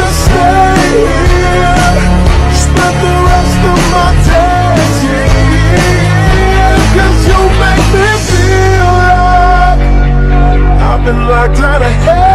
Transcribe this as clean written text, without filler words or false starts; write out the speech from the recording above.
wanna stay here, spend the rest of my days here, 'cause you make me feel like I've been locked out of hell.